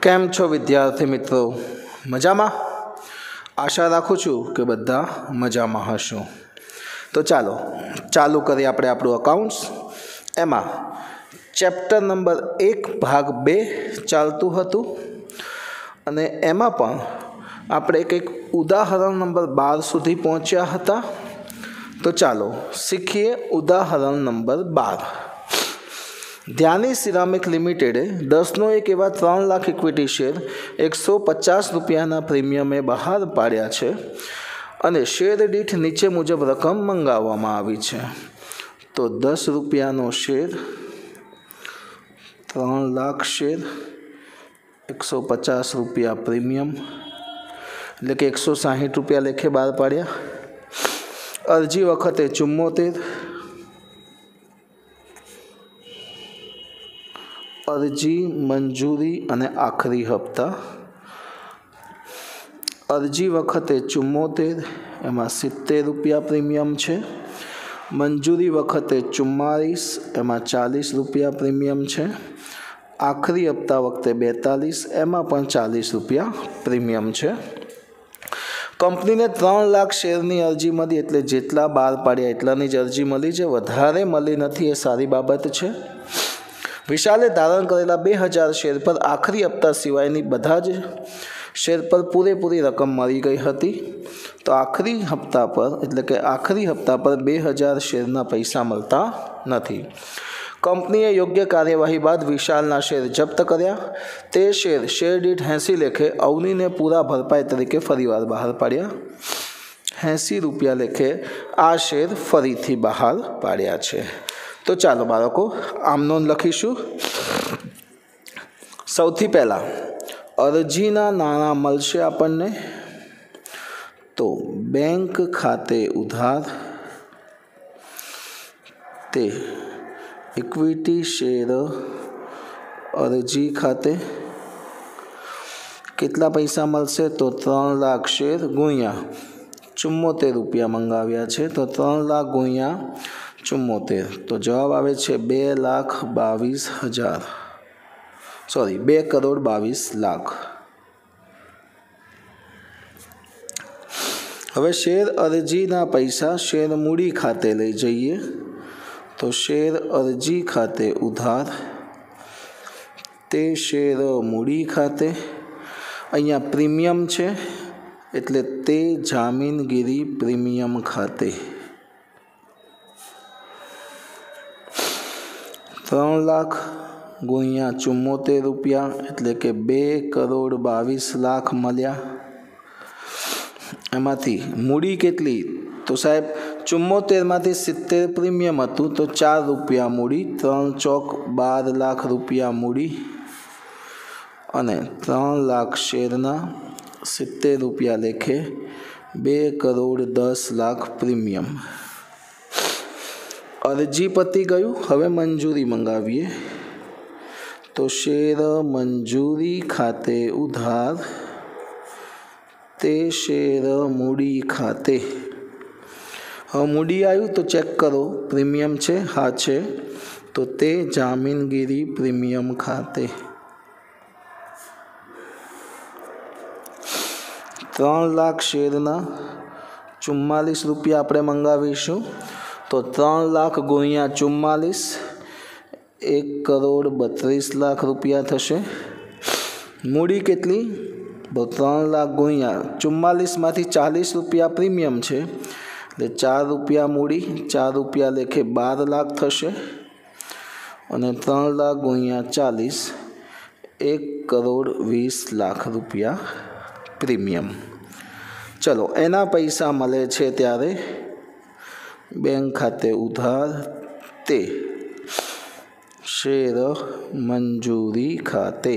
કેમ છો વિદ્યાર્થી મિત્રો? મજામાં? આશા રાખું છું કે બધા મજામાં હશો. તો ચાલુ કરીએ આપણે આપણું અકાઉન્ટ્સ. એમાં ચેપ્ટર નંબર 1 ભાગ 2 ચાલતું હતું અને એમાં પણ આપણે કંઈક ઉદાહરણ નંબર 12 સુધી પહોંચ્યા હતા. તો ચાલો શીખીએ ઉદાહરણ નંબર 12. ધ્યાની સિરામિક લિમિટેડે 10 એવા 3 લાખ ઇક્વિટી શેર 150 રૂપિયાના પ્રીમિયમે બહાર પાડ્યા છે અને શેર દીઠ નીચે મુજબ રકમ મંગાવવામાં આવી છે. તો 10 રૂપિયાનો શેર, 3 લાખ શેર, 150 રૂપિયા પ્રીમિયમ, એટલે કે 160 રૂપિયા લેખે બહાર પાડ્યા. અરજી વખતે 74, અરજી, મંજૂરી અને આખરી હપ્તા. અરજી વખતે 74, એમાં 70 રૂપિયા પ્રીમિયમ છે. મંજૂરી વખતે 44, એમાં 40 રૂપિયા પ્રીમિયમ છે. આખરી હપ્તા વખતે 42, એમાં પણ 40 રૂપિયા પ્રીમિયમ છે. કંપનીને 3 લાખ શેરની અરજી મળી, એટલે જેટલા બહાર પાડ્યા એટલાની જ અરજી મળી છે, વધારે મળી નથી, એ સારી બાબત છે. વિશાલે ધારણ કરેલા 2000 શેર પર આખરી હપ્તા સિવાયની બધા જ શેર પર પૂરેપૂરી રકમ મળી ગઈ હતી. તો આખરી હપ્તા પર, એટલે કે આખરી હપ્તા પર 2000 શેરના પૈસા મળતા નથી. કંપનીએ યોગ્ય કાર્યવાહી બાદ વિશાલના શેર જપ્ત કર્યા. તે શેર દીઠ 80 લેખે અવનીને પૂરા ભરપાઈ તરીકે ફરીવાર બહાર પાડ્યા. 80 રૂપિયા લેખે આ શેર ફરીથી બહાર પાડ્યા છે. તો ચાલો બાળકો આમ નોંધ લખીશું. સૌથી પહેલાં અરજીના નાણાં મળશે આપણને. તો બેંક ખાતે ઉધાર, તે ઇક્વિટી શેર અરજી ખાતે કેટલા પૈસા મળશે? તો 3 લાખ શેર ગુણ્યા 74 રૂપિયા મંગાવ્યા છે. તો 3 લાખ ગુણ્યા 74, તો જવાબ આવે છે 2,22,000, સોરી 2,22 લાખ. હવે શેર અરજીના પૈસા શેર મૂડી ખાતે લઈ જઈએ. તો શેર અરજી ખાતે ઉધાર, તે શેર મૂડી ખાતે, અહીંયા પ્રીમિયમ છે એટલે તે જામીનગીરી પ્રીમિયમ ખાતે. 3 લાખ ગુણ્યા 74 રૂપિયા, એટલે કે 2,22,00,000 મળ્યા. એમાંથી મૂડી કેટલી? તો સાહેબ 74માંથી 70 પ્રીમિયમ હતું, તો 4 રૂપિયા મૂડી, 3 ચોક 12 લાખ રૂપિયા મૂડી, અને 3 લાખ શેરના 70 રૂપિયા લેખે 2,10,00,000 પ્રીમિયમ. અરજી પતી ગયું. હવે મંજૂરી મંગાવીએ. તો શેર મંજૂરી ખાતે ઉધાર, તે શેર મૂડી ખાતે. હવે મૂડી આવ્યું તો ચેક કરો, પ્રીમિયમ છે? હા છે. તો તે જામીનગીરી પ્રીમિયમ ખાતે. 3 લાખ શેરના 44 રૂપિયા આપણે મંગાવીશું. તો 3 લાખ ગુણ્યા 44, 1,32,00,000 રૂપિયા થશે. મૂડી કેટલી? તો 3 લાખ ગુણ્યા 44માંથી 40 રૂપિયા પ્રીમિયમ છે, એટલે 4 રૂપિયા મૂડી, 4 રૂપિયા લેખે 12 લાખ થશે. અને 3 લાખ ગુણ્યા 40, 1,20,00,000 રૂપિયા પ્રીમિયમ. ચલો એના પૈસા મળે છે ત્યારે બેંક ખાતે ઉધાર, તે શેર મંજૂરી ખાતે.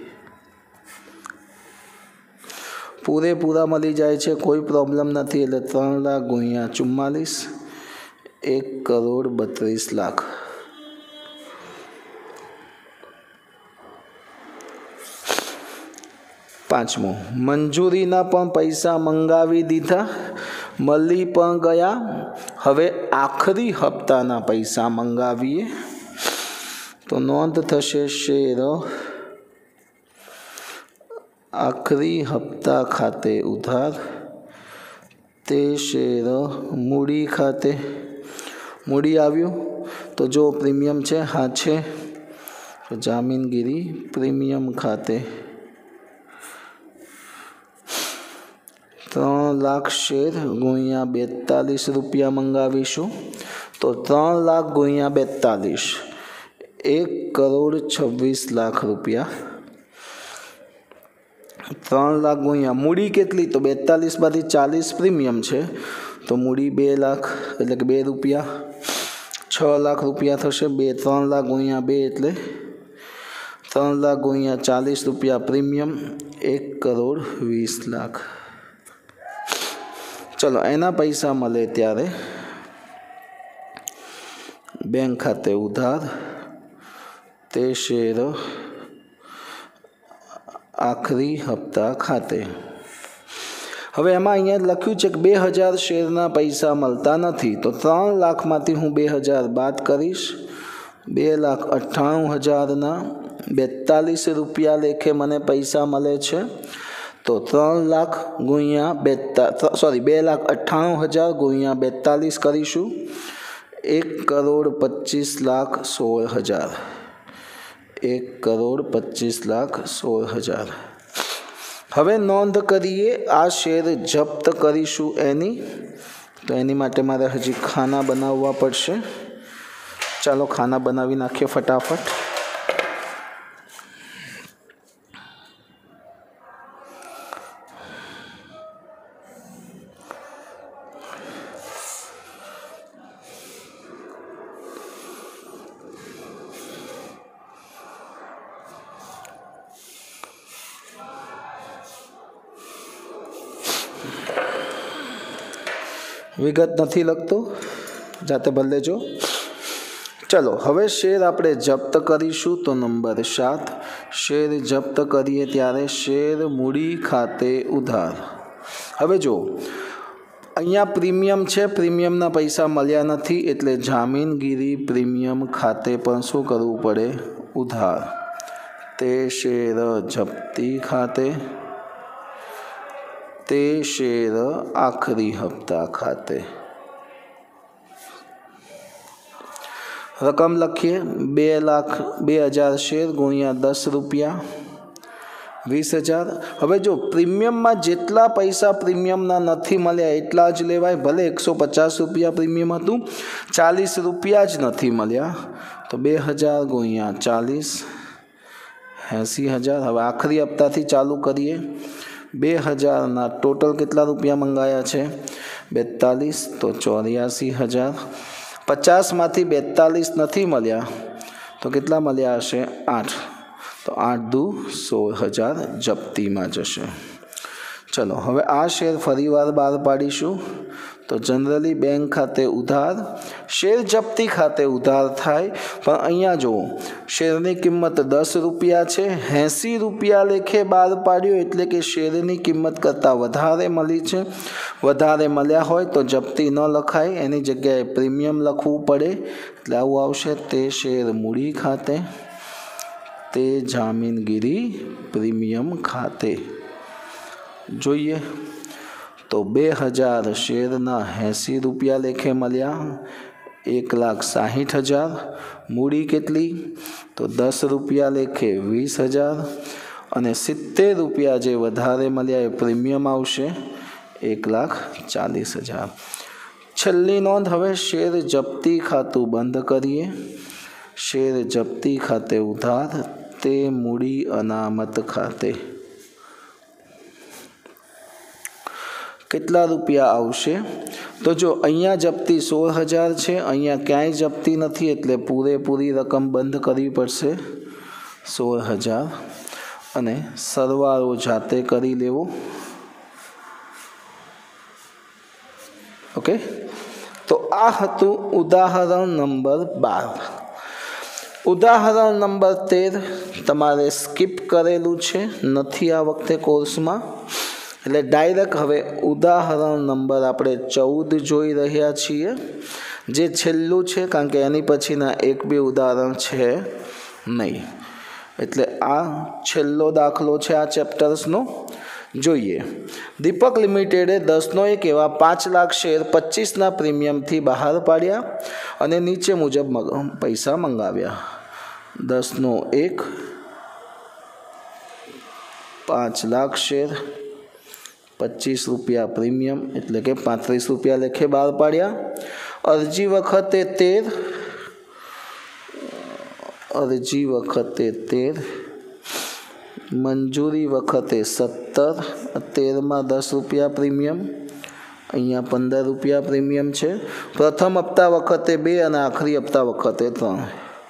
પૂરેપૂરા મળી જાય છે, કોઈ પ્રોબ્લેમ નથી. એટલે 3 લાખ ગુણ્યા 44, 1,32,00,000. પાંચમું, મંજૂરીના પણ પૈસા મંગાવી દીધા, મળી પણ ગયા. હવે આખરી હપ્તાના પૈસા મંગાવીએ. તો નોંધ થશે શેર आखरी हप्ता खाते उधार ते शेर मूडी खाते। मूडी आव्યું तो जो प्रीमियम है हाँ है तो जामीनगीरी प्रीमियम खाते 3 लाख शेर गुणिया 42 रुपया मंगावीशु तो 3 लाख गुणिया 42 1,26,00,000 रुपया। 3 लाख गुणिया मूडी केटली तो 42 मांथी 40 प्रीमियम है तो मूडी 2 लाख एटले के 2 रुपया 6 लाख रुपया थशे। 3 लाख गुणिया 2 एटले 3 लाख गुणिया 40 रुपया प्रीमियम 1,20,00,000। चलो एना पैसा मळे त्यारे बैंक खाते उधार ते शेर आखरी हप्ता खाते। हवे एमां अहींया लख्युं छे के 2000 शेरना पैसा मळता नथी तो 3 लाख मांथी हूँ 2000 बाद करीश 2,98,000 ना 42 रुपया लेखे मने पैसा मळे छे तो 3 लाख गुणिया 2,98,000 गुणिया 42 करीशुं 1,25,16,000 1,25,16,000। हवे नोंध करिए आ शेर जप्त करीशुं एनी तो एनी माटे मारे हजी खाना बनाववा पड़शे। चलो खाना बनावी नाखीए फटाफट। विगत नहीं लगतो जाते भर लेजो। चलो हवे शेर आपणे जप्त करीशुं तो नंबर 7 शेर जप्त करीए त्यारे शेर मूडी खाते उधार। हवे जो अहींया प्रीमियम है प्रीमियमना पैसा मळ्या नथी एटले जामीनगीरी प्रीमियम खाते पर शुं करवुं पड़े उधार ते शेर जप्ती खाते ते शेर आखरी हप्ता खाते। रकम लखीए 2,00,000 शेर गुणिया 10 रुपया 20,000। हवे जो प्रीमियम में जेटला पैसा प्रीमियम ना नथी मळ्या एटला ज लेवाय। भले 150 रुपया प्रीमियम हतुं 40 रुपया ज नथी मळ्या तो 2,000 गुणिया 40 80,000। हवे आखरी हप्ता थी चालू करिए 2,000 ना टोटल केटला रुपया मंगाया छे 42 तो 84,000। 50 मांथी 42 नथी मळ्या तो केटला मळ्या हशे 8 तो 8 दू 16,000 जप्ती में जशे। चलो हवे आ शेर फरीवार बार पाड़ीशुं तो जनरली बैंक खाते उधार शेर जप्ती खाते उधार थाय पण अहींया जो शेरनी किंमत 10 रुपया छे 80 रुपया लेखे बार पाड्यो एटले के शेरनी किंमत करता वधारे मळी छे। वधारे मळ्या होय तो जप्ती न लखाय एनी जग्याए प्रीमियम लखवुं पड़े एटले आवुं आवशे ते शेर मूडी खाते ते जामीनगीरी प्रीमियम खाते। जोईए तो 2,000 शेरना 80 रुपया लेखे मळ्या 1,60,000। मूडी केटली तो 10 रुपया लेखे 20,000 अने 70 रुपया जे वधारे मळ्या ए प्रीमियम आवशे 1,40,000। छेल्ली नोंध हवे शेर जप्ती खातु बंध करिए शेर जप्ती खाते उधार ते मूडी अनामत खाते। કેટલા રૂપિયા આવશે તો જો અહીંયા જપ્તી 16,000 છે અહીંયા ક્યાંય જપ્તી નથી એટલે પૂરેપૂરી રકમ બંધ કરવી પડશે 16,000 અને સરવાળો જાતે કરી લેવો। ઓકે તો આ હતું ઉદાહરણ નંબર 12। ઉદાહરણ નંબર 13 તમારે સ્કીપ કરેલું છે નથી આ વખતે કોર્સમાં એટલે ડાયરેક્ટ હવે ઉદાહરણ નંબર આપણે 14 જોઈ રહ્યા છીએ જે છેલ્લું છે કારણ કે એની પછીના એક બી ઉદાહરણ છે નહીં। એટલે આ છેલ્લો દાખલો છે આ ચેપ્ટર્સનો. જોઈએ. દીપક લિમિટેડે 10/1 એવા 5 લાખ શેર 25ના પ્રીમિયમથી બહાર પાડ્યા અને નીચે મુજબ પૈસા મંગાવ્યા. 10/1 5 લાખ શેર 25 રૂપિયા પ્રીમિયમ એટલે કે 35 રૂપિયા લેખે બહાર પાડ્યા. અરજી વખતે 13, મંજૂરી વખતે 17, 13માં 10 રૂપિયા પ્રીમિયમ, અહીંયા 15 રૂપિયા પ્રીમિયમ છે. પ્રથમ હપ્તા વખતે 2 અને આખરી હપ્તા વખતે 3.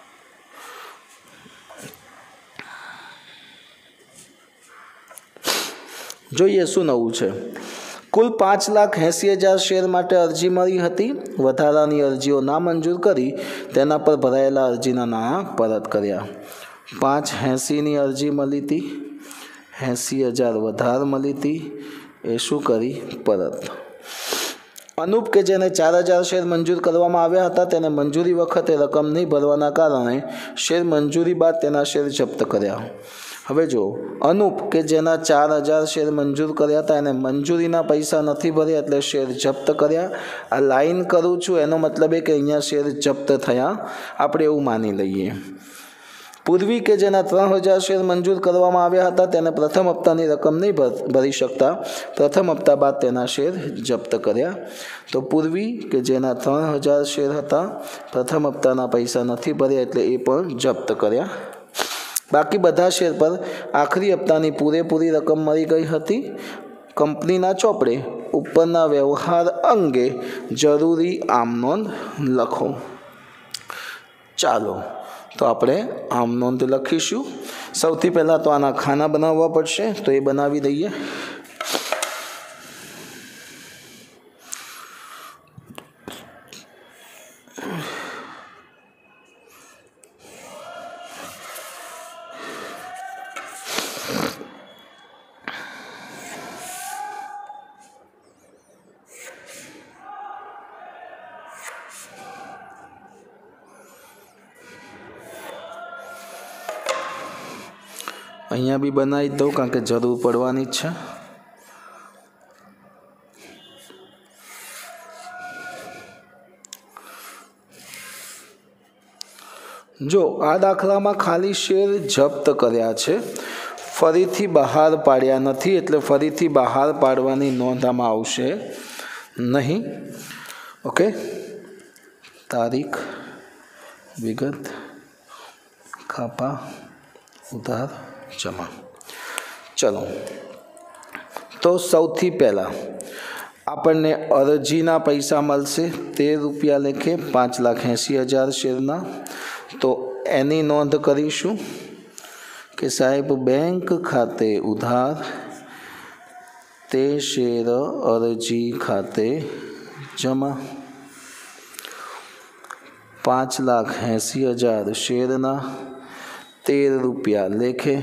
જોઈએ શું નવું છે. કુલ 5,80,000 શેર માટે અરજી મળી હતી. વધારાની અરજીઓ નામંજૂર કરી તેના પર ભરાયેલા અરજીના નાણાં પરત કર્યા. 5,80,000ની અરજી મળી હતી, 80,000 વધારે મળી હતી, એ શું કરી પરત. અનુપ કે જેને 4,000 શેર મંજૂર કરવામાં આવ્યા હતા તેને મંજૂરી વખતે રકમ નહીં ભરવાના કારણે શેર મંજૂરી બાદ તેના શેર જપ્ત કર્યા. હવે જો અનુપ કે જેના 4,000 શેર મંજૂર કર્યા હતા એને મંજૂરીના પૈસા નથી ભર્યા એટલે શેર જપ્ત કર્યા. આ લાઈન કરું છું એનો મતલબ એ કે અહીંયા શેર જપ્ત થયા, આપણે એવું માની લઈએ. પૂર્વી કે જેના 3,000 શેર મંજૂર કરવામાં આવ્યા હતા તેને પ્રથમ હપ્તાની રકમ નહીં ભરી શકતા, પ્રથમ હપ્તા બાદ તેના શેર જપ્ત કર્યા. તો પૂર્વી કે જેના 3,000 શેર હતા પ્રથમ હપ્તાના પૈસા નથી ભર્યા એટલે એ પણ જપ્ત કર્યા. બાકી બધા શેર પર આખરી હપ્તાની પૂરેપૂરી રકમ મળી ગઈ હતી. કંપનીના ચોપડે ઉપરના વ્યવહાર અંગે જરૂરી આમ નોંધ લખો. ચાલો તો આપણે આમ નોંધ લખીશું. સૌથી પહેલાં તો આના ખાના બનાવવા પડશે, તો એ બનાવી દઈએ. અહીંયા બી બનાવી દઉં કારણ કે જરૂર પડવાની જ છે. જો આ દાખલામાં ખાલી શેર જપ્ત કર્યા છે, ફરીથી બહાર પાડ્યા નથી એટલે ફરીથી બહાર પાડવાની નોંધ આમાં આવશે નહીં. ઓકે, તારીખ, વિગત, ખાપા, ઉધાર, જમા. ચલો તો સૌથી પહેલાં આપણને અરજીના પૈસા મળશે 13 રૂપિયા લેખે 5,80,000 શેરના. તો એની નોંધ કરીશું કે સાહેબ બેંક ખાતે ઉધાર, તે શેર અરજી ખાતે જમા. 5,80,000 શેરના 13 રૂપિયા લેખે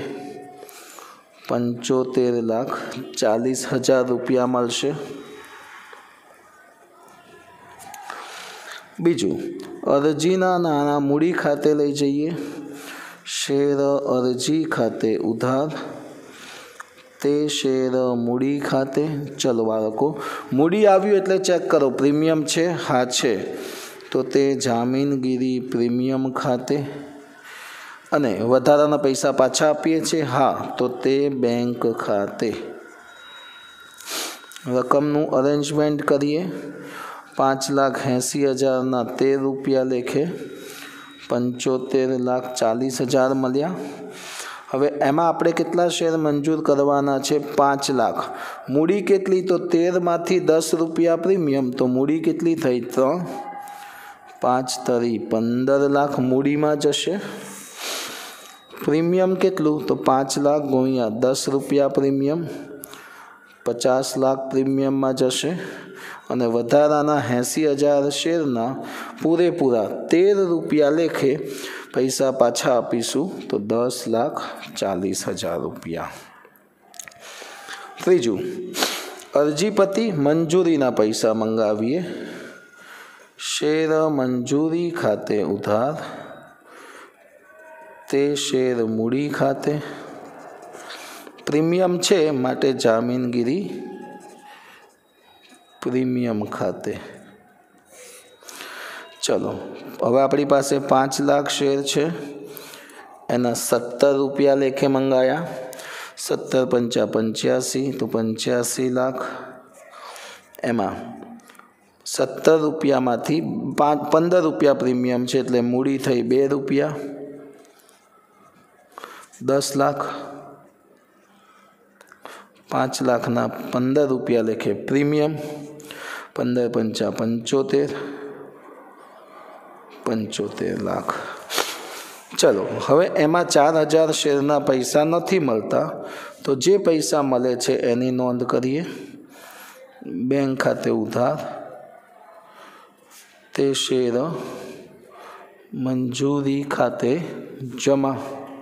75,40,000 રૂપિયા મળશે. બીજું, અરજીના નાણાં મૂડી ખાતે લઈ જઈએ. શેર અરજી ખાતે ઉધાર, તે શેર મૂડી ખાતે. ચલો બાળકો, મૂડી આવ્યું એટલે ચેક કરો પ્રીમિયમ છે, હા છે, તો તે જામીનગીરી પ્રીમિયમ ખાતે. અને વધારાના પૈસા પાછા આપીએ છીએ, હા, તો તે બેંક ખાતે. રકમનું અરેન્જમેન્ટ કરીએ. 5,80,000ના 13 રૂપિયા લેખે 75,40,000 મળ્યા. હવે એમાં આપણે કેટલા શેર મંજૂર કરવાના છે? 5 લાખ. મૂડી કેટલી? તો 13માંથી 10 રૂપિયા પ્રીમિયમ, તો મૂડી કેટલી થઈ? 3. 5 તરી 15 લાખ મૂડીમાં જશે. પ્રીમિયમ કેટલું? તો 5 લાખ ગુણ્યા 10 રૂપિયા પ્રીમિયમ, 50 લાખ પ્રીમિયમમાં જશે. અને વધારાના 80,000 શેરના પૂરેપૂરા 13 રૂપિયા લેખે પૈસા પાછા આપીશું, તો 10,40,000 રૂપિયા. ત્રીજું, અરજીપતિ મંજૂરીના પૈસા મંગાવીએ. શેર મંજૂરી ખાતે ઉધાર, તે શેર મૂડી ખાતે, પ્રીમિયમ છે માટે જામીનગીરી પ્રીમિયમ ખાતે। ચલો હવે આપણી પાસે 5 લાખ શેર છે, એના 17 રૂપિયા લેખે મંગાયા, 17 પંચા 85 તો 85 લાખ, એમાં 17 રૂપિયામાંથી 15 રૂપિયા પ્રીમિયમ છે એટલે મૂડી થઈ 2 રૂપિયા, 10 લાખ, 5 લાખના 15 રૂપિયા લેખે પ્રીમિયમ, 15 પંચા 75, 75 લાખ। ચલો હવે એમાં 4000 શેરના પૈસા નથી મળતા, તો જે પૈસા મળે છે એની નોંધ કરીએ। બેંક ખાતે ઉધાર, તે શેર મંજૂરી ખાતે જમા।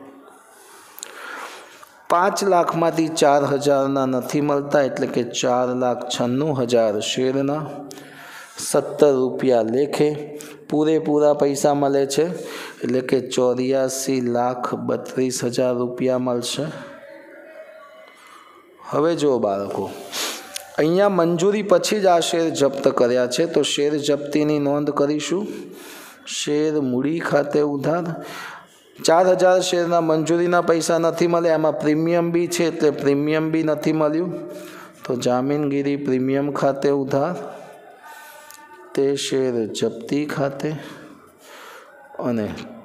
5 લાખમાંથી 4000ના નથી મળતા એટલે કે 4,96,000 શેરના 17 રૂપિયા લેખે પૂરેપૂરા પૈસા મળે છે એટલે કે 84,32,000 રૂપિયા મળશે। હવે જો બાળકો અહીંયા મંજૂરી પછી જ આ શેર જપ્ત કર્યા છે તો શેર જપ્તીની નોંધ કરીશું। શેર મૂડી ખાતે ઉધાર, 4000 શેરના મંજૂરીના પૈસા નથી મળ્યા, એમાં પ્રીમિયમ બી છે એટલે પ્રીમિયમ બી નથી મળ્યું, તો જામીનગીરી પ્રીમિયમ ખાતે ઉધાર, તે શેર જપ્તી ખાતે, અને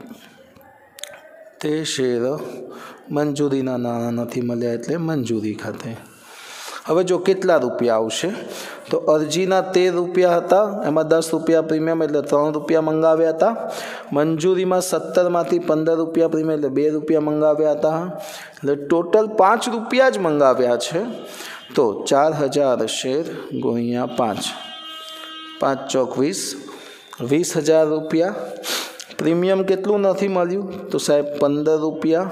તે શેર મંજૂરીના નાણાં નથી મળ્યા એટલે મંજૂરી ખાતે। હવે જો કેટલા રૂપિયા આવશે, તો અરજીના 13 રૂપિયા હતા, એમાં 10 રૂપિયા પ્રીમિયમ એટલે 3 રૂપિયા મંગાવ્યા હતા, મંજૂરીમાં 17માંથી 15 રૂપિયા પ્રીમિયમ એટલે 2 રૂપિયા મંગાવ્યા હતા, એટલે ટોટલ 5 રૂપિયા જ મંગાવ્યા છે। તો 4000 શેર ગુણ્યા 5, 5 ચોક 20, 20,000 રૂપિયા। પ્રીમિયમ કેટલું નથી મળ્યું, તો સાહેબ 15 રૂપિયા,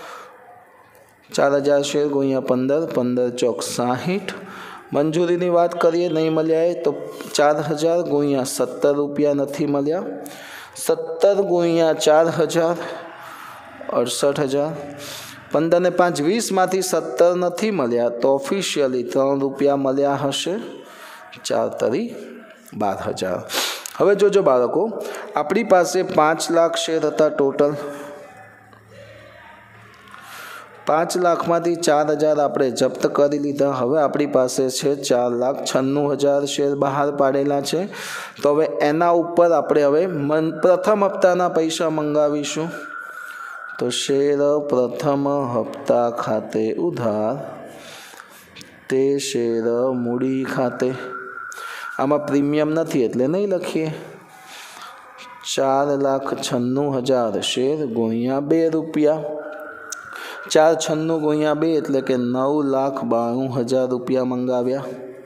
4000 શેર ગુણ્યા 15, 15 ચોક 60। મંજૂરીની વાત કરીએ, નહીં મળ્યા એ તો 4000 ગુણ્યા 17 રૂપિયા નથી મળ્યા, 17 ગુણ્યા 4000 68,000, 15 ને 5 20માંથી 17 નથી મળ્યા તો ઓફિશિયલી 3 રૂપિયા મળ્યા હશે, 4 તરી 12,000। હવે જોજો બાળકો, આપણી પાસે 5 લાખ શેર હતા ટોટલ, 5 લાખમાંથી 4000 આપણે જપ્ત કરી લીધા, હવે આપણી પાસે છે 4,96,000 શેર બહાર પાડેલા છે, તો હવે એના ઉપર આપણે હવે પ્રથમ હપ્તાના પૈસા મંગાવીશું। તો શેર પ્રથમ હપ્તા ખાતે ઉધાર, તે શેર મૂડી ખાતે, આમાં પ્રીમિયમ નથી એટલે નહીં લખીએ, 4,96,000 શેર ગુણ્યા 2 રૂપિયા, 496 ગુણ્યા 2 એટલે કે 9,92,000 રૂપિયા મંગાવ્યા।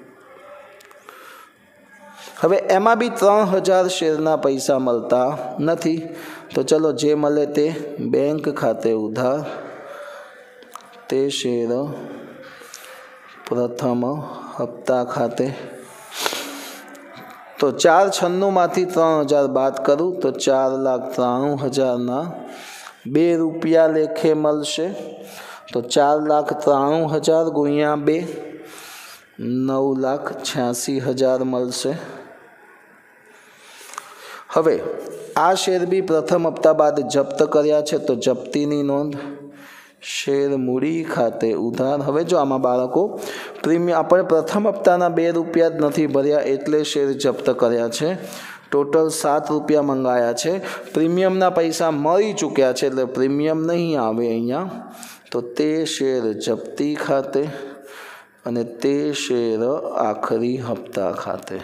હવે એમાં બી 3000 શેરના પૈસા મળતા નથી, તો ચલો જે મળે તે બેંક ખાતે ઉધાર, તે શેર પ્રથમ હપ્તા ખાતે। તો 496માંથી 3000 બાદ કરું તો 4,93,000ના 2 રૂપિયા લેખે મળશે, તો 4,93,000 ગુણ્યા 2, 9,86,000 મળશે। હવે આ શેર બી પ્રથમ હપ્તા બાદ જપ્ત કર્યા છે તો જપ્તીની નોંધ, શેર મૂડી ખાતે ઉધાર। હવે જો આમાં બાળકો પ્રીમિયમ આપણે પ્રથમ હપ્તાના 2 રૂપિયા જ નથી ભર્યા એટલે શેર જપ્ત કર્યા છે, ટોટલ 7 રૂપિયા મંગાયા છે, પ્રીમિયમના પૈસા મળી ચૂક્યા છે એટલે પ્રીમિયમ નહીં આવે અહીંયા, તો તે શેર જપ્તી ખાતે અને તે શેર આખરી હપ્તા ખાતે।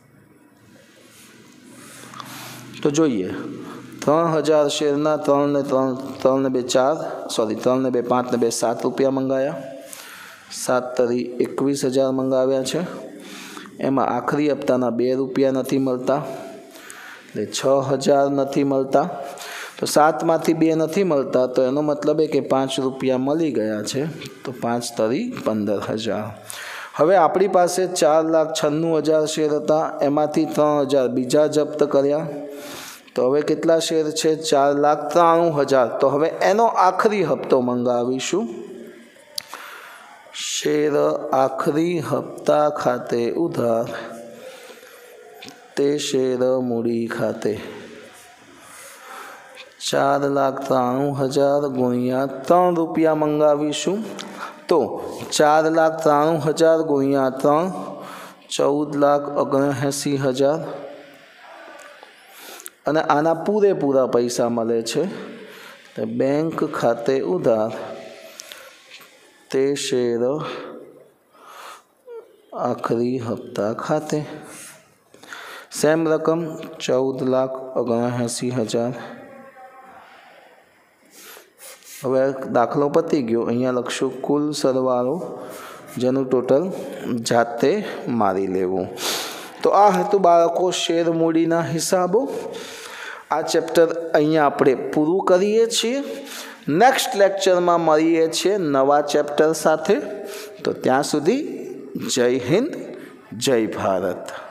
તો જોઈએ 3000 શેરના 3 ને 2 4 સોરી 3 ને 2 5 ને 2 7 રૂપિયા મંગાયા, 7 તરી 21,000 મંગાવ્યા છે, એમાં આખરી હપ્તાના 2 રૂપિયા નથી મળતા એટલે 6,000 નથી મળતા, તો 7માંથી 2 નથી મળતા તો એનો મતલબ એ કે 5 રૂપિયા મળી ગયા છે, તો 5 તરી 15,000। હવે આપણી પાસે 4,96,000 શેર હતા, એમાંથી 3,000 બીજા જપ્ત કર્યા, तो हवे केटला शेर छे 4,93,000। तो हवे एनो आखरी हप्तो मंगावीशुं। शेर आखरी हप्ता खाते उधार ते शेर मूडी खाते 4,93,000 गुणिया 3 रुपया मंगावीशुं। तो 4,93,000 गुणिया 3 14,79,000 અને આના પૂરેપૂરા પૈસા મળે છે। તો બેંક ખાતે ઉધાર તે શેર આખરી હપ્તા ખાતે સેમ રકમ 14,79,000। હવે દાખલો પતી ગયો। અહીંયા લખશું કુલ સરવાળો જેનું ટોટલ જાતે મારી લેવું। तो आ हेतु बाळको शेर मूडीना हिसाबो। आ चेप्टर अहींया आपणे पूरुं करीए छीए। नेक्स्ट लेक्चर में मळीए छीए नवा चेप्टर साथे। तो त्यां सुधी जय हिंद, जय भारत।